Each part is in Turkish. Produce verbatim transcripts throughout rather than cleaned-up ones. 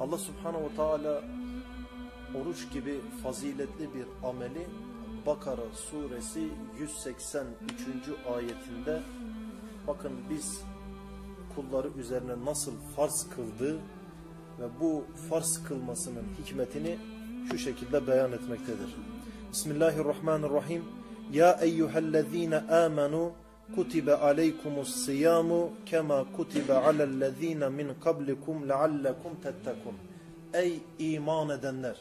Allah Subhanahu ve Teala oruç gibi faziletli bir ameli Bakara suresi yüz seksen üçüncü ayetinde bakın biz kulları üzerine nasıl farz kıldığı ve bu farz kılmasının hikmetini şu şekilde beyan etmektedir. Bismillahirrahmanirrahim. Ya eyyühellezine amenu kutibe aleykumus siyamu kema kutibe alellezine min kablikum leallekum tettekun. Ey iman edenler!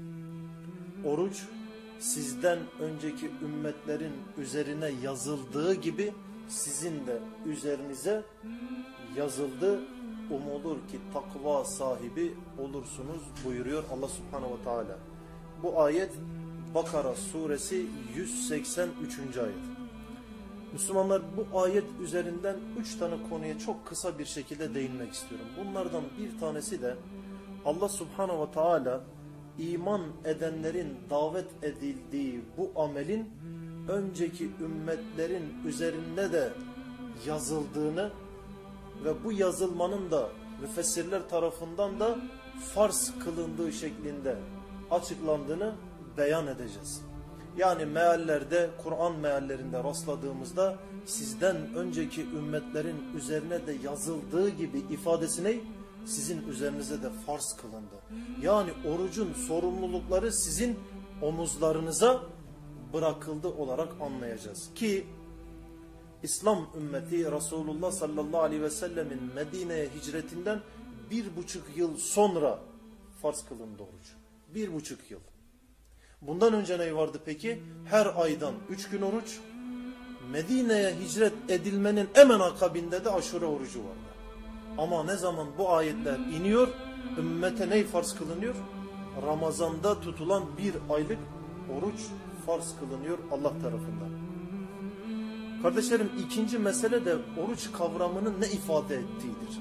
Oruç sizden önceki ümmetlerin üzerine yazıldığı gibi sizin de üzerinize yazıldı. Umulur ki takva sahibi olursunuz buyuruyor Allah Subhanahu ve Teala. Bu ayet Bakara suresi yüz seksen üçüncü ayet. Müslümanlar, bu ayet üzerinden üç tane konuya çok kısa bir şekilde değinmek istiyorum. Bunlardan bir tanesi de Allah Subhanahu ve Teala iman edenlerin davet edildiği bu amelin önceki ümmetlerin üzerinde de yazıldığını ve bu yazılmanın da müfessirler tarafından da farz kılındığı şeklinde açıklandığını beyan edeceğiz. Yani meallerde, Kur'an meallerinde rastladığımızda sizden önceki ümmetlerin üzerine de yazıldığı gibi ifadesine sizin üzerinize de farz kılındı. Yani orucun sorumlulukları sizin omuzlarınıza bırakıldı olarak anlayacağız. Ki İslam ümmeti Resulullah sallallahu aleyhi ve sellemin Medine'ye hicretinden bir buçuk yıl sonra farz kılındı oruç. Bir buçuk yıl. Bundan önce ne vardı peki? Her aydan üç gün oruç. Medine'ye hicret edilmenin hemen akabinde de aşure orucu vardı. Ama ne zaman bu ayetler iniyor, ümmete ne farz kılınıyor? Ramazanda tutulan bir aylık oruç farz kılınıyor Allah tarafından. Kardeşlerim, ikinci mesele de oruç kavramının ne ifade ettiğidir.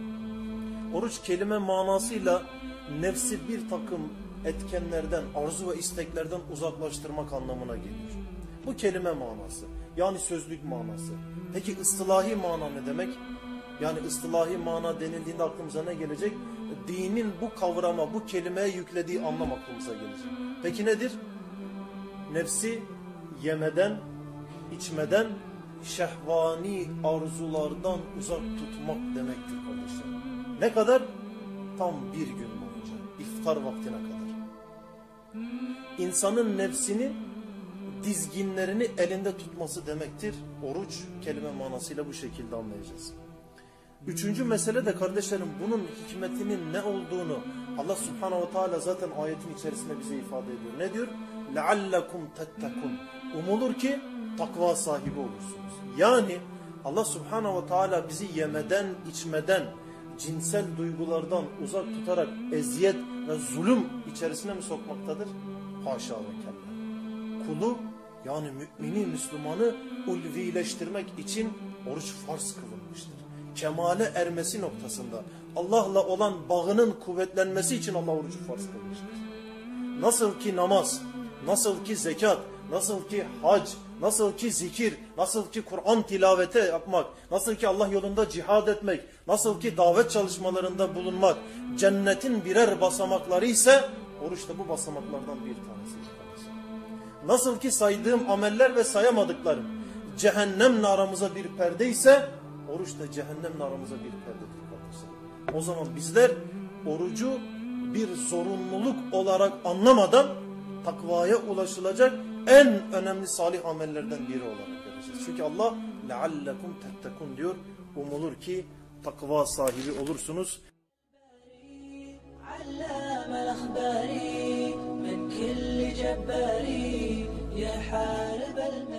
Oruç kelime manasıyla nefsi bir takım etkenlerden, arzu ve isteklerden uzaklaştırmak anlamına geliyor. Bu kelime manası, yani sözlük manası. Peki ıstılahi mana ne demek? Yani ıstılahi mana denildiğinde aklımıza ne gelecek? Dinin bu kavrama, bu kelimeye yüklediği anlam aklımıza gelecek. Peki nedir? Nefsi yemeden, içmeden, şehvani arzulardan uzak tutmak demektir kardeşler. Ne kadar? Tam bir gün boyunca, iftar vaktine kadar. İnsanın nefsini, dizginlerini elinde tutması demektir. Oruç kelime manasıyla bu şekilde anlayacağız. Üçüncü mesele de kardeşlerim, bunun hikmetinin ne olduğunu Allah Subhanahu ve Teala zaten ayetin içerisinde bize ifade ediyor. Ne diyor? لَعَلَّكُمْ تَتَّكُمْ. Umulur ki takva sahibi olursunuz. Yani Allah Subhanahu ve Teala bizi yemeden, içmeden, cinsel duygulardan uzak tutarak eziyet ve zulüm içerisine mi sokmaktadır? Haşa ve kella. Kulu, yani mümini, Müslümanı ulvileştirmek için oruç farz kılınmıştır. Kemale ermesi noktasında, Allah'la olan bağının kuvvetlenmesi için Allah orucu farz kılmıştır. Nasıl ki namaz, nasıl ki zekat, nasıl ki hac, nasıl ki zikir, nasıl ki Kur'an tilavete yapmak, nasıl ki Allah yolunda cihad etmek, nasıl ki davet çalışmalarında bulunmak, cennetin birer basamakları ise oruç da bu basamaklardan bir tanesi. Nasıl ki saydığım ameller ve sayamadıklarım cehennemle aramıza bir perde ise oruç da cehennemle aramıza bir perdedir kardeşler. O zaman bizler orucu bir zorunluluk olarak anlamadan takvaya ulaşılacak en önemli salih amellerden biri olarak göreceğiz. Çünkü Allah لَعَلَّكُمْ تَتَّكُونَ diyor. Umulur ki takva sahibi olursunuz. من كل جباري يا حارب